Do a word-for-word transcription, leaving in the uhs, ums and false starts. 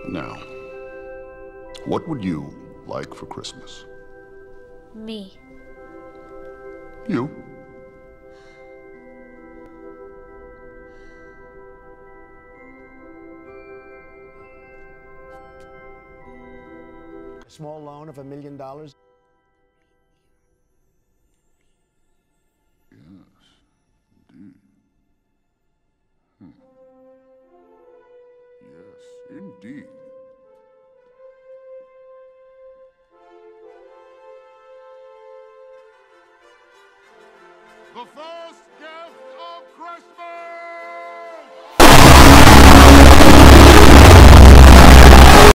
Now, what would you like for Christmas? Me. You. A small loan of a million dollars? Yes, indeed. Hmm. Yes, indeed. The first gift of Christmas!